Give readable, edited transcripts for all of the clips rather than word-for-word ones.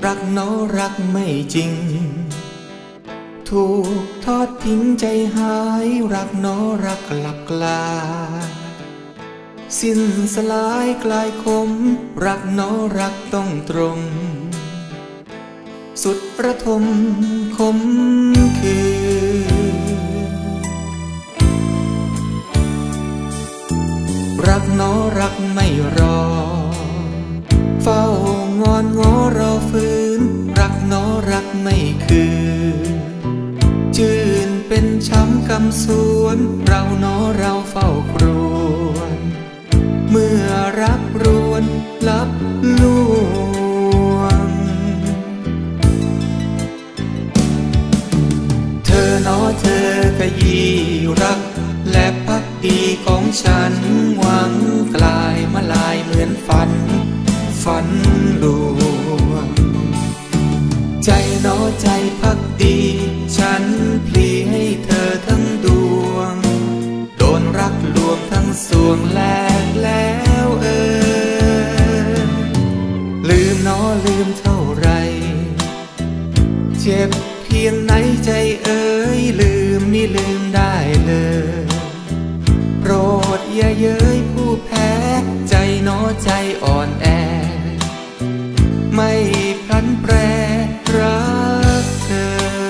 รักเนาะรักไม่จริงถูกทอดทิ้งใจหายรักเนาะรักกลับกลาสิ้นสลายกลายคมรักเนาะรักต้องตรงสุดระทมคมคือรักเนาะรักไม่รอเฝ้างอนงอรอฟื้นรักเนาะรักไม่คืนจื่นเป็นช้ำกำสวนเราเนาะเราเฝ้าครวญเมื่อรักรวนลับลวงเธอเนาะเธอขยี้รักและพักดีของฉันหวังกลายมาลายเหมือนฝันลวงใจเนาะใจพักดีฉันพลีให้เธอทั้งดวงโดนรักลวงทั้งสวงแลกแล้วลืมเนาะลืมเท่าไรเจ็บเพียงไหนใจเอ๋ยลืมมิลืมได้เลยโปรดอย่าเย้ยผู้แพ้ใจเนาะใจอ่อนแอไม่พลันแปรรักเธอ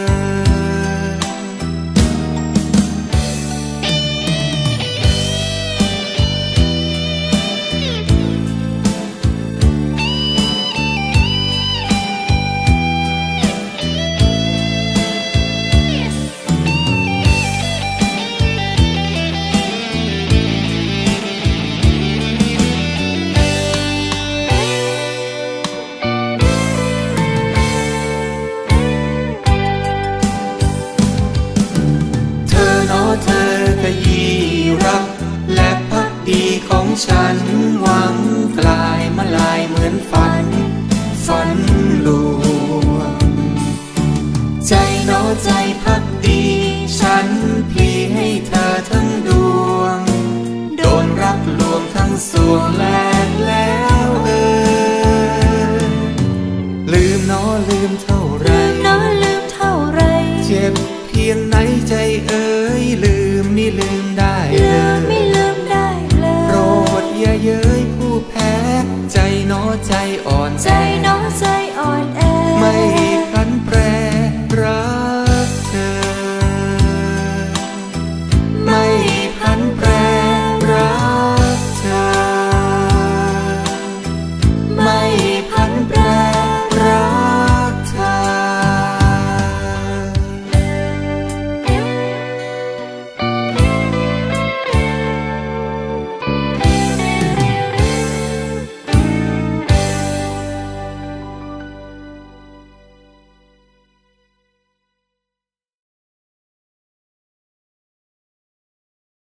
เธอขยี้รักและพักดีของฉันหวังกลายมาลายเหมือนฝันลวงใจเนาะใจพักดีฉันพลีให้เธอทั้งดวงโดนรักลวงทั้งสวงแลกแล้วลืมเนาะลืมเธอ